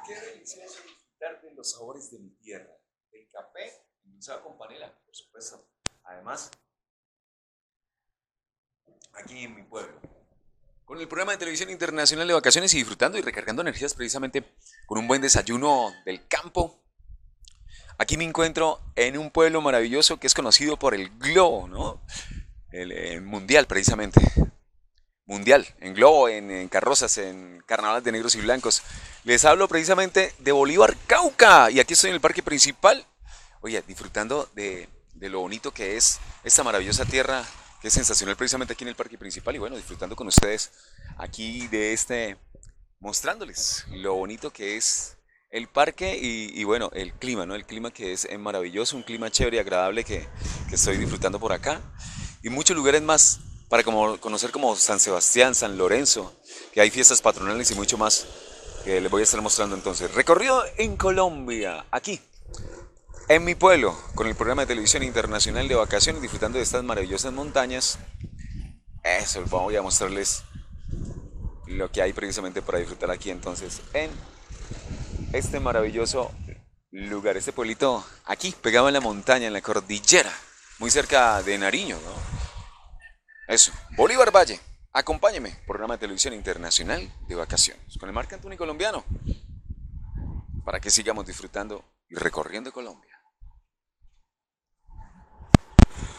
Qué delicioso disfrutar de los sabores de mi tierra. El café endulzado con panela, por supuesto. Además, aquí en mi pueblo. Con el programa de televisión internacional de vacaciones y disfrutando y recargando energías precisamente con un buen desayuno del campo. Aquí me encuentro en un pueblo maravilloso que es conocido por el globo, ¿no? El mundial precisamente. Mundial, en globo, en carrozas, en carnavales de negros y blancos. Les hablo precisamente de Bolívar, Cauca. Y aquí estoy en el parque principal. Oye, disfrutando de lo bonito que es esta maravillosa tierra, que es sensacional precisamente aquí en el parque principal. Y bueno, disfrutando con ustedes aquí mostrándoles lo bonito que es el parque y bueno, el clima, ¿no? El clima que es maravilloso, un clima chévere y agradable que estoy disfrutando por acá. Y muchos lugares más para conocer como San Sebastián, San Lorenzo, que hay fiestas patronales y mucho más que les voy a estar mostrando entonces. Recorrido en Colombia, aquí, en mi pueblo, con el programa de televisión internacional de vacaciones, disfrutando de estas maravillosas montañas. Eso, voy a mostrarles lo que hay precisamente para disfrutar aquí entonces en este maravilloso lugar, este pueblito aquí, pegado en la montaña, en la cordillera, muy cerca de Nariño, ¿no? Eso, Bolívar Valle, acompáñeme, programa de televisión internacional de vacaciones, con el Marc Anthony colombiano, para que sigamos disfrutando y recorriendo Colombia.